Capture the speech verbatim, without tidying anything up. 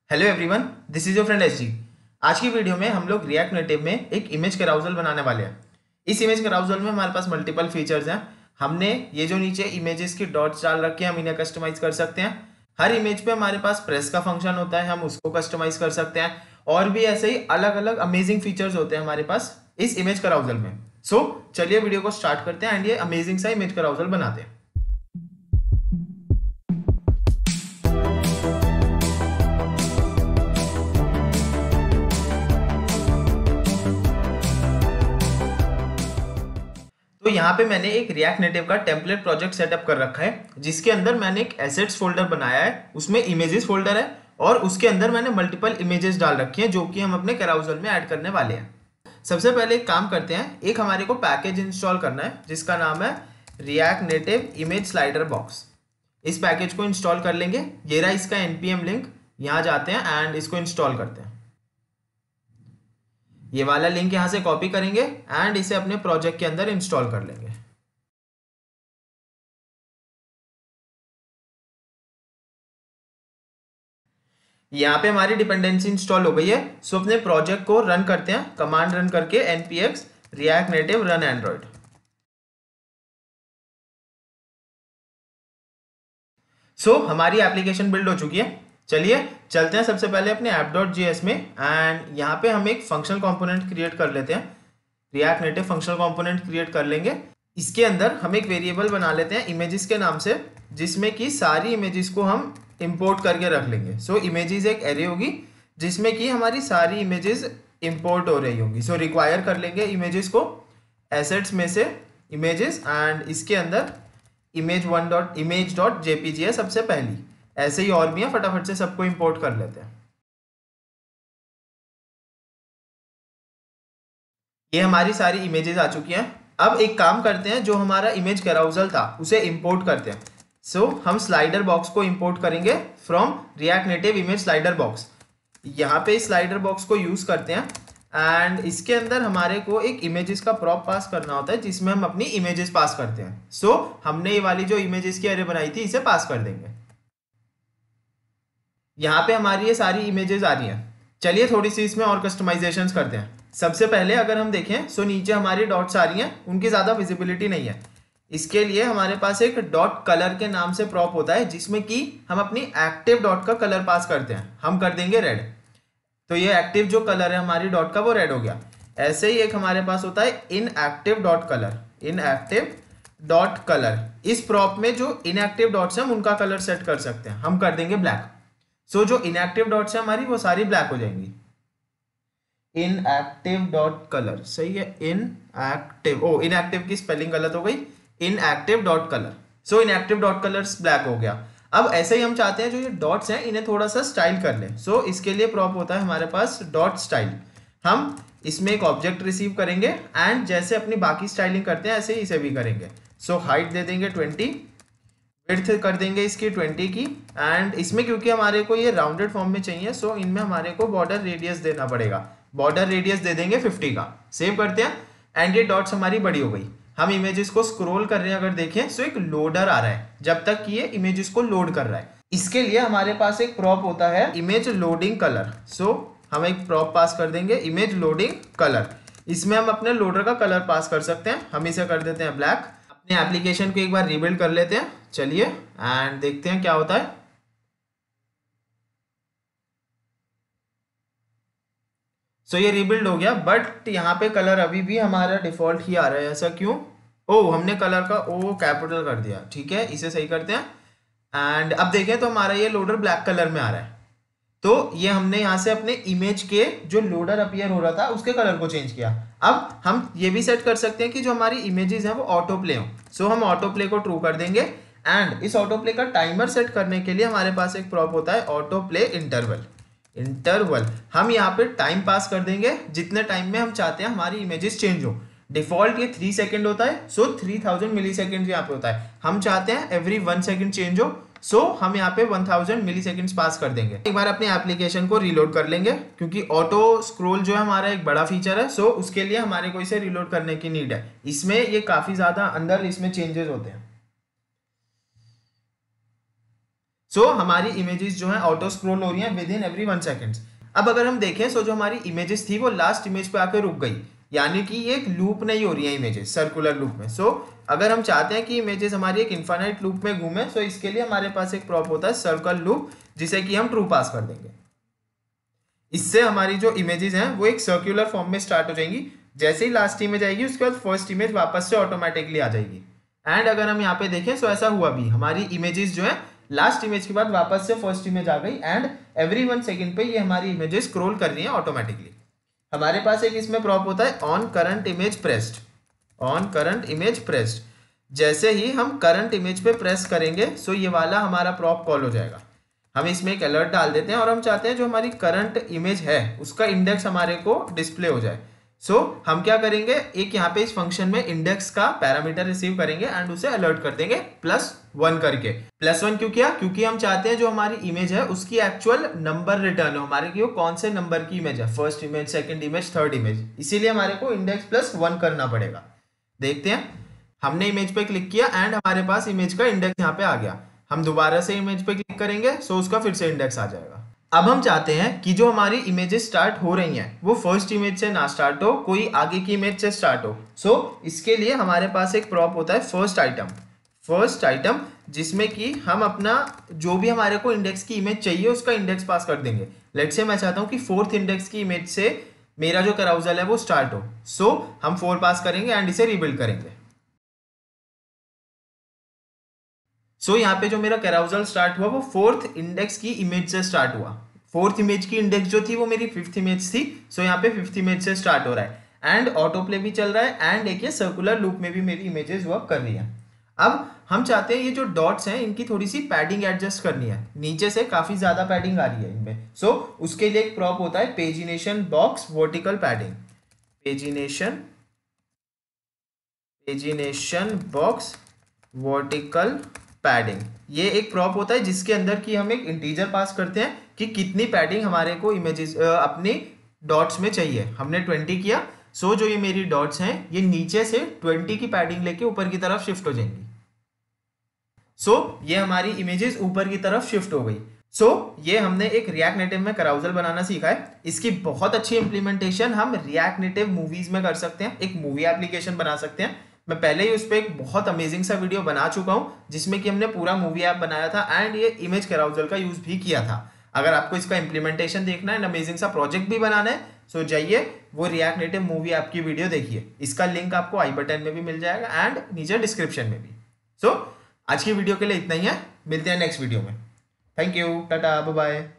Hello everyone, this is your friend S G. आज की video में हम लोग रिएक्ट नेटिव में एक इमेज कैराउजल बनाने वाले हैं। इस इमेज कैराउजल में हमारे पास मल्टीपल फीचर्स हैं। हमने ये जो नीचे इमेजेस की डॉट्स डाल रखे हैं, हम इन्हें कस्टमाइज कर सकते हैं। हर इमेज पे हमारे पास प्रेस का फंक्शन होता है, हम उसको कस्टमाइज कर सकते हैं। और भी ऐसे ही अलग अलग अमेजिंग फीचर्स होते हैं हमारे पास इस इमेज कैराउजल में। सो so, चलिए वीडियो को स्टार्ट करते हैं एंड ये अमेजिंग सा इमेज कैराउजल बनाते हैं। तो यहाँ पे मैंने एक रिएक्ट नेटिव का टेम्पलेट प्रोजेक्ट सेटअप कर रखा है, जिसके अंदर मैंने एक एसेट्स फोल्डर बनाया है, उसमें इमेजेस फोल्डर है और उसके अंदर मैंने मल्टीपल इमेजेस डाल रखी हैं जो कि हम अपने कैराउजल में ऐड करने वाले हैं। सबसे पहले एक काम करते हैं, एक हमारे को पैकेज इंस्टॉल करना है जिसका नाम है React Native image slider box. इस पैकेज को इंस्टॉल कर लेंगे। ये रहा इसका एनपीएम लिंक, यहाँ जाते हैं एंड इसको इंस्टॉल करते हैं। ये वाला लिंक यहां से कॉपी करेंगे एंड इसे अपने प्रोजेक्ट के अंदर इंस्टॉल कर लेंगे। यहाँ पे हमारी डिपेंडेंसी इंस्टॉल हो गई है। सो अपने प्रोजेक्ट को रन करते हैं, कमांड रन करके npx react native run android। So so, हमारी एप्लीकेशन बिल्ड हो चुकी है। चलिए चलते हैं सबसे पहले अपने app.js में एंड यहाँ पे हम एक फंक्शनल कंपोनेंट क्रिएट कर लेते हैं। React Native functional component create कर लेंगे। इसके अंदर हम एक वेरिएबल बना लेते हैं इमेजेस के नाम से, जिसमें कि सारी इमेजेस को हम इंपोर्ट करके रख लेंगे। सो so, इमेजेस एक एरे होगी जिसमें कि हमारी सारी इमेजेस इंपोर्ट हो रही होंगी। सो so, रिक्वायर कर लेंगे इमेजेस को एसेट्स में से इमेजेस एंड इसके अंदर image one dot image dot JPG है सबसे पहली। ऐसे ही और भी है, फटाफट से सबको इंपोर्ट कर लेते हैं। ये हमारी सारी इमेजेस आ चुकी हैं। अब एक काम करते हैं, जो हमारा इमेज कैराउजल था उसे इंपोर्ट करते हैं। सो so, हम स्लाइडर बॉक्स को इंपोर्ट करेंगे from React Native image slider box. यहाँ पे स्लाइडर बॉक्स को यूज करते हैं एंड इसके अंदर हमारे को एक इमेजेस का प्रॉप पास करना होता है, जिसमें हम अपनी इमेजेस पास करते हैं। सो so, हमने ये वाली जो इमेजेस की अरे बनाई थी इसे पास कर देंगे। यहाँ पे हमारी ये सारी इमेजेस आ रही हैं। चलिए थोड़ी सी इसमें और कस्टमाइजेशंस करते हैं। सबसे पहले अगर हम देखें सो नीचे हमारी डॉट्स आ रही हैं, उनकी ज़्यादा विजिबिलिटी नहीं है। इसके लिए हमारे पास एक डॉट कलर के नाम से प्रॉप होता है, जिसमें कि हम अपनी एक्टिव डॉट का कलर पास करते हैं। हम कर देंगे रेड, तो ये एक्टिव जो कलर है हमारी डॉट का वो रेड हो गया। ऐसे ही एक हमारे पास होता है inactive dot colour, inactive dot colour. इस प्रॉप में जो इनएक्टिव डॉट्स हैं हम उनका कलर सेट कर सकते हैं। हम कर देंगे ब्लैक। सो so, जो इनएक्टिव डॉट्स है हमारी वो सारी ब्लैक हो जाएंगी। इनएक्टिव डॉट कलर, सही है, इनएक्टिव। ओ इनएक्टिव की स्पेलिंग गलत हो गई, inactive dot colour. So inactive dot colours black हो गया। अब ऐसे ही हम चाहते हैं जो ये डॉट्स हैं इन्हें थोड़ा सा स्टाइल कर लें। सो so, इसके लिए प्रॉप होता है हमारे पास डॉट स्टाइल। हम इसमें एक ऑब्जेक्ट रिसीव करेंगे एंड जैसे अपनी बाकी स्टाइलिंग करते हैं ऐसे ही इसे भी करेंगे। सो so, हाइट दे देंगे ट्वेंटी, विड्थ कर देंगे इसकी ट्वेंटी की एंड इसमें क्योंकि हमारे को ये राउंडेड फॉर्म में चाहिए, सो इनमें हमारे को बॉर्डर रेडियस देना पड़ेगा। बॉर्डर रेडियस दे देंगे फिफ्टी का। सेव करते हैं एंड ये डॉट्स हमारी बड़ी हो गई। हम इमेजेस को स्क्रॉल कर रहे हैं, अगर देखें सो एक लोडर आ रहा है जब तक कि ये इमेजेस को लोड कर रहा है। इसके लिए हमारे पास एक प्रॉप होता है इमेज लोडिंग कलर। सो हम एक प्रॉप पास कर देंगे इमेज लोडिंग कलर। इसमें हम अपने लोडर का कलर पास कर सकते हैं। हम इसे कर देते हैं ब्लैक। अपने एप्लीकेशन को एक बार रीबिल्ड कर लेते हैं। चलिए एंड देखते हैं क्या होता है। सो so, ये रीबिल्ड हो गया, बट यहाँ पे कलर अभी भी हमारा डिफॉल्ट ही आ रहा है। ऐसा क्यों? ओ हमने कलर का ओ कैपिटल कर दिया। ठीक है, इसे सही करते हैं एंड अब देखें तो हमारा ये लोडर ब्लैक कलर में आ रहा है। तो ये हमने यहाँ से अपने इमेज के जो लोडर अपीयर हो रहा था उसके कलर को चेंज किया। अब हम ये भी सेट कर सकते हैं कि जो हमारी इमेजेस हैं वो ऑटो प्ले हो। सो हम ऑटो प्ले को ट्रू कर देंगे एंड इस ऑटो प्ले का टाइमर सेट करने के लिए हमारे पास एक प्रॉप होता है ऑटो प्ले इंटरवल। इंटरवल हम यहाँ पे टाइम पास कर देंगे जितने टाइम में हम चाहते हैं हमारी इमेजेस चेंज हो। डिफॉल्ट ये थ्री सेकंड होता है, so three thousand millisecond यहाँ पे होता है। हम चाहते हैं एवरी वन सेकंड चेंज हो, सो so, हम यहाँ पे one thousand milliseconds pass कर देंगे। एक बार अपने एप्लीकेशन को रीलोड कर लेंगे, क्योंकि ऑटो स्क्रॉल जो है हमारा एक बड़ा फीचर है। सो so, उसके लिए हमारे को इसे रीलोड करने की नीड है। इसमें ये काफी ज्यादा अंदर इसमें चेंजेस होते हैं। सो so, हमारी इमेजेस जो है ऑटो स्क्रॉल हो रही हैं with in every one seconds. अब अगर हम देखें सो so, जो हमारी इमेजेस थी वो लास्ट इमेज पे आकर रुक गई, यानी कि ये एक लूप नहीं हो रही है इमेजेस सर्कुलर लूप में। सो so, अगर हम चाहते हैं कि इमेजेस हमारी एक इन्फाइनाइट लूप में घूमे, सो so इसके लिए हमारे पास एक प्रॉप होता है सर्कल लूप, जिसे कि हम ट्रू पास कर देंगे। इससे हमारी जो इमेजेस हैं वो एक सर्कुलर फॉर्म में स्टार्ट हो जाएंगी। जैसे ही लास्ट इमेज आएगी उसके बाद फर्स्ट इमेज वापस से ऑटोमेटिकली आ जाएगी। एंड अगर हम यहाँ पे देखें सो ऐसा हुआ भी, हमारी इमेजेस जो है लास्ट इमेज के बाद वापस से फर्स्ट इमेज आ गई एंड एवरी वन सेकेंड पे ये हमारी इमेजेस स्क्रॉल कर रही है ऑटोमेटिकली। हमारे पास एक इसमें प्रॉप होता है on current image pressed, on current image pressed. जैसे ही हम करंट इमेज पे प्रेस करेंगे सो ये वाला हमारा प्रॉप कॉल हो जाएगा। हम इसमें एक अलर्ट डाल देते हैं और हम चाहते हैं जो हमारी करंट इमेज है उसका इंडेक्स हमारे को डिस्प्ले हो जाए। सो so, हम क्या करेंगे, एक यहाँ पे इस फंक्शन में इंडेक्स का पैरामीटर रिसीव करेंगे एंड उसे अलर्ट कर देंगे प्लस वन करके। प्लस वन क्यों किया, क्योंकि हम चाहते हैं जो हमारी इमेज है उसकी एक्चुअल नंबर रिटर्न हो हमारे की, वो कौन से नंबर की इमेज है, first image, second image, third image. इसीलिए हमारे को इंडेक्स प्लस वन करना पड़ेगा। देखते हैं, हमने इमेज पे क्लिक किया एंड हमारे पास इमेज का इंडेक्स यहाँ पे आ गया। हम दोबारा से इमेज पे क्लिक करेंगे सो उसका फिर से इंडेक्स आ जाएगा। अब हम चाहते हैं कि जो हमारी इमेजेस स्टार्ट हो रही हैं वो फर्स्ट इमेज से ना स्टार्ट हो, कोई आगे की इमेज से स्टार्ट हो। सो so, इसके लिए हमारे पास एक प्रॉप होता है फर्स्ट आइटम, फर्स्ट आइटम जिसमें कि हम अपना जो भी हमारे को इंडेक्स की इमेज चाहिए उसका इंडेक्स पास कर देंगे। लेट्स से मैं चाहता हूँ कि फोर्थ इंडेक्स की इमेज से मेरा जो कैराउजल है वो स्टार्ट हो। सो so, हम फोर पास करेंगे एंड इसे रिबिल्ड करेंगे। सो so, यहाँ पे जो मेरा कैराउजल स्टार्ट हुआ वो फोर्थ इंडेक्स की इमेज से स्टार्ट हुआ। फोर्थ इमेज की इंडेक्स जो थी वो मेरी फिफ्थ इमेज थी। सो so, यहाँ पे फिफ्थ इमेज से स्टार्ट हो रहा है एंड ऑटो प्ले भी चल रहा है एंड एक ये सर्कुलर लूप में भी मेरी इमेजेस वर्क कर रही है। अब हम चाहते हैं ये जो डॉट्स हैं इनकी थोड़ी सी पैडिंग एडजस्ट करनी है, नीचे से काफी ज्यादा पैडिंग आ रही है इनमें। सो so, उसके लिए एक प्रॉप होता है pagination box vertical padding, pagination pagination box vertical padding. ये एक प्रॉप होता है जिसके अंदर की हम एक इंटीजर पास करते हैं कि कितनी पैडिंग हमारे को इमेजेस अपनी डॉट्स में चाहिए। हमने ट्वेंटी किया, सो जो ये मेरी डॉट्स हैं ये नीचे से ट्वेंटी की पैडिंग लेके ऊपर की तरफ शिफ्ट हो जाएंगी। सो ये हमारी इमेजेस ऊपर की तरफ शिफ्ट हो गई। सो ये हमने एक रिएक्ट नेटिव में कैराउजल बनाना सीखा है। इसकी बहुत अच्छी इंप्लीमेंटेशन हम रिएक्ट नेटिव मूवीज में कर सकते हैं, एक मूवी एप्लीकेशन बना सकते हैं। मैं पहले ही उस पर एक बहुत अमेजिंग सा वीडियो बना चुका हूं जिसमें कि हमने पूरा मूवी ऐप बनाया था एंड ये इमेज कैराउजल का यूज भी किया था। अगर आपको इसका इंप्लीमेंटेशन देखना है, अमेजिंग सा प्रोजेक्ट भी बनाना है, सो जाइए वो रिएक्ट नेटिव मूवी ऐप की वीडियो देखिए। इसका लिंक आपको आई बटन में भी मिल जाएगा एंड नीचे डिस्क्रिप्शन में भी। सो so, आज की वीडियो के लिए इतना ही है, मिलते हैं नेक्स्ट वीडियो में। Thank you, tata, bye bye.